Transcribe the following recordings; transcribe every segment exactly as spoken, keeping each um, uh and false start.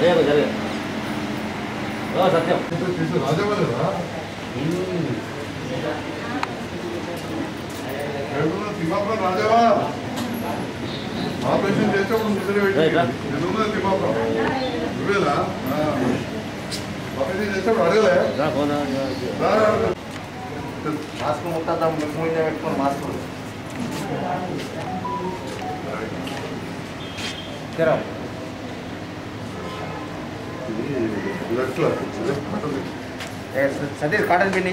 సత్యం రాజావాళ్ళరా Thimmapuram రాజావా operation చేసేప్పుడు ముసలి పెట్టి తిమ్మాపురం నువ్వేలా ఆపరేషన్ చేసేప్పుడు అడగలే మాస్క్ ముట్టాం ముక్కు మీద పెట్టుకొని మాస్క్ సతీష్ కాటన్ పిన్ని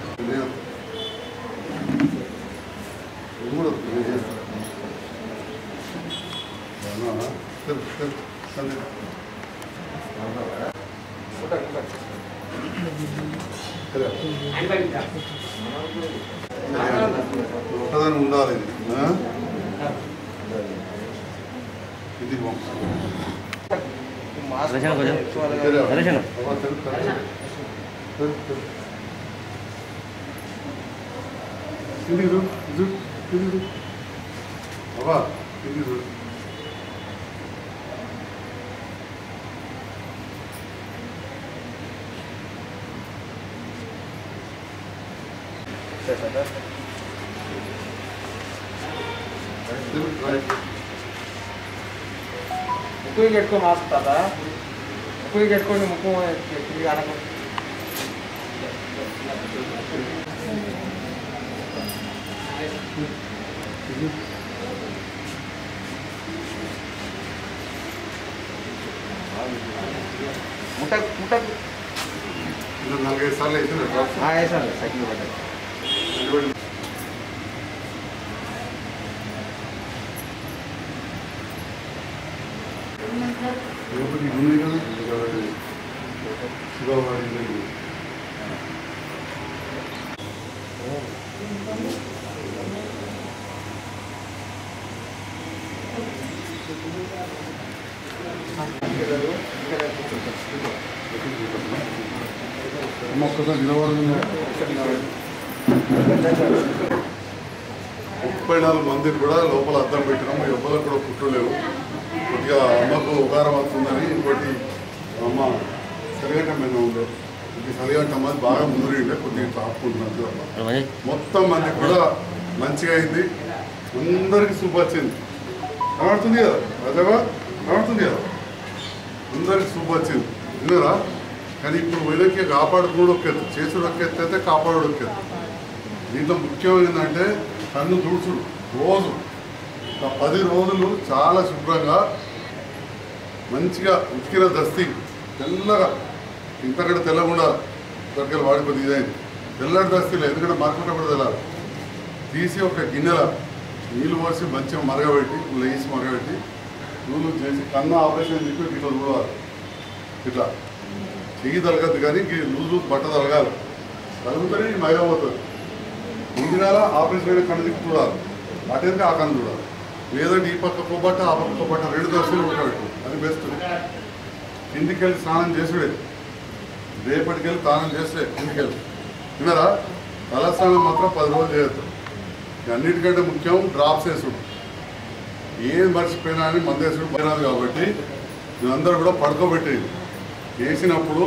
ఉంటుందని ఉండాలి ఇది అవా ఇది ముక్కు కట్టుకో మాస్క్ తాత ముక్కు కట్టుకోండి ముక్కు కింది అనకు ముట్ట ముట్ట నాలుగైదు సార్లు వేసాను సైకిల్ పడ్డాయి ఒక్కసారి నిలబడుతుంది ముప్పై నాలుగు మందికి కూడా లోపల అద్దం పెట్టినాము ఎవ్వరికి కూడా పుట్టలేవు కొద్దిగా అమ్మకు ఉపకారం అవుతుందని ఇంకోటి అమ్మ సరిగంట మీద ఉండే ఇది సరిగంట మంది బాగా ముదిరిండే కొద్దిగా తాపుకుంటున్నాను మొత్తం మందికి కూడా మంచిగా అయింది అందరికీ సూప్ వచ్చింది కనబడుతుంది కదా రాజావా కనబడుతుంది కదా అందరికి సూప్ వచ్చింది విన్నారా కానీ ఇప్పుడు వెనక్కి కాపాడుకోవడం ఒక్కెత్తు చేసుడు ఒక్కెత్తు అయితే కాపాడు ఒక్కెత్తు దీంట్లో ముఖ్యమైనదంటే కన్ను తుడుచుడు రోజు ఒక పది రోజులు చాలా శుభ్రంగా మంచిగా ఉతికిన దస్తి తెల్లగా ఇంతకంటే తెల్లకుండా దగ్గర వాడిపోతే ఇదైంది తెల్లటి దస్తీలో ఎందుకంటే మరకుంటప్పుడు తెల్లాలి తీసి ఒక గిన్నెల నీళ్ళు పోసి మంచిగా మరగబెట్టి లేచి మరగబెట్టి నూనె చేసి కన్ను ఆపరేషన్ చెప్పి ఇట్లా చూడాలి ఇట్లా చెయ్యి తలగద్దు కానీ లూజు బట్ట తలగాలి తలుగుతుంది మైదా పోతుంది ముందుగాల ఆపరేషన్ అయిన కన్ను తిప్పి చూడాలి అటెందుకు ఆ కన్ను చూడాలి లేదంటే ఈ పక్క కొబ్బట్ట ఆ పక్క కొబ్బట్ట రెండు దశలు ఉడకబెట్టు అది బెస్ట్ కిందికెళ్ళి స్నానం చేసుడే రేపటికెళ్ళి స్నానం చేస్తే కిందికెళ్ళి విన్నారా తలస్నానం మాత్రం పది రోజులు చేయొద్దు అన్నిటికంటే ముఖ్యం డ్రాప్స్ వేసుడు ఏం మర్చిపోయినా అని మందేసుడు పోయినారు కాబట్టి అందరూ కూడా పడుకోబెట్టేది వేసినప్పుడు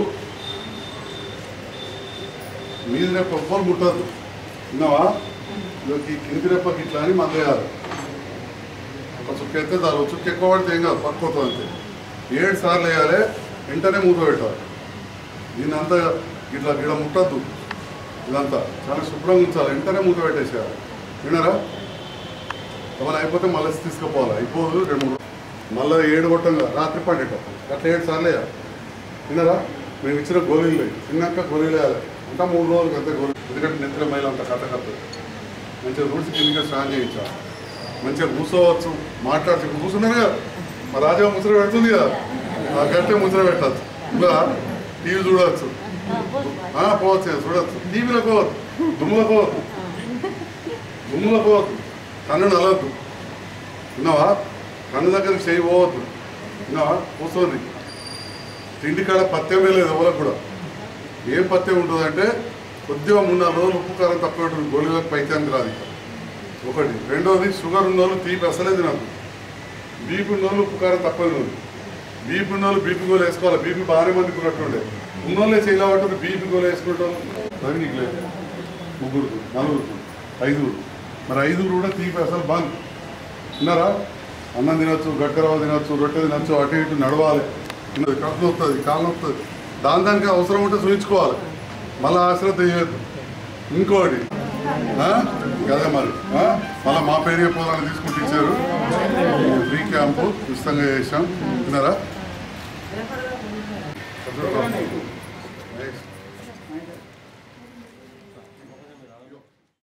మీద రెప్ప ఎవ్వరు ముట్టద్దు విన్నావా ఈ కింది రెప్పకి ఇట్లా అని మందేయాలి ఒక చుక్క అయితే దాని చుక్క ఎక్కువ పడితే ఏం కాదు పట్టుకోతుంది అంతే ఏడు సార్లు వేయాలి వెంటనే మూత పెట్టాలి దీన్ని అంతా ఇట్లా గిడ ముట్టద్దు ఇదంతా చాలా శుభ్రంగా ఉంచాలి వెంటనే మూత పెట్టేసేయాలి విన్నారా ఏమైనా అయిపోతే మళ్ళీ తీసుకుపోవాలి అయిపోదు రెండు మూడు మళ్ళీ ఏడు కొట్టంగా రాత్రి పండేటప్పుడు అట్లా ఏడు సార్లు వేయాలి విన్నారా మేము ఇచ్చిన గోళీలు లేవు తిన్నాక గోళీలు వేయాలి ఇంకా మూడు రోజులకి అంతే గోళీ ఎందుకంటే నెత్తిన మైలు అంత కథ కథ మంచిగా రూట్స్ కిందగా స్నానం చేయించాలి మంచిగా కూర్చోవచ్చు మాట్లాడుతూ ఇప్పుడు కూర్చున్నాను కదా మా రాజా ముసర పెడుతుంది కదా ఆ గట్టే ముసర పెట్టచ్చు ఇంకా టీవీ చూడవచ్చు పోవచ్చు చూడవచ్చు టీవీలో పోవద్దు దుమ్ములో పోవద్దు దుమ్ములో పోవద్దు కన్ను నలవద్దు విన్నావా కన్ను దగ్గరికి చేయి పోవద్దు విన్నావా కూర్చోండి తిండి కాడ పత్యమే లేదు ఎవరికి కూడా ఏం పత్యం ఉంటుందంటే కొద్దిగా మూడు నాలుగు రోజులు ఉప్పు కారం తక్కువ ఉంటుంది గోళీలకు పైత్యానికి రాదు ఒకటి రెండోది షుగర్ ఉన్న వాళ్ళు తీపి అసలేదు నాకు బీపీ ఉన్న వాళ్ళు ఉప్పు కారం తక్కువ ఉంది బీపీ ఉన్న వాళ్ళు బీపీ గోలు వేసుకోవాలి. బీపీ బాగానే మందికి ఉన్నట్టుండే ఉన్నోళ్ళే చేయలేబట్టి బీపీ గోలు వేసుకుంటాం. అది నీకు లేదు ముగ్గురు నలుగురు ఐదుగురు మరి ఐదుగురు కూడా తీపి అసలు బంద్ విన్నారా? అన్నం తినొచ్చు, గట్కరవ తినొచ్చు, రొట్టె తినొచ్చు, అటు ఇటు నడవాలి. కడుపు వస్తుంది, కాళ్ళు వస్తుంది. దాని దానికి అవసరం ఉంటే చూపించుకోవాలి. మళ్ళీ ఆశ్రద్ధ చేయొద్దు. ఇంకోటి కదా మరి మళ్ళీ మా పేరు చెప్పాలని తీసుకుంటూ ఇచ్చారు. ఫ్రీ క్యాంపు ఉచితంగా చేసాం. విన్నారా?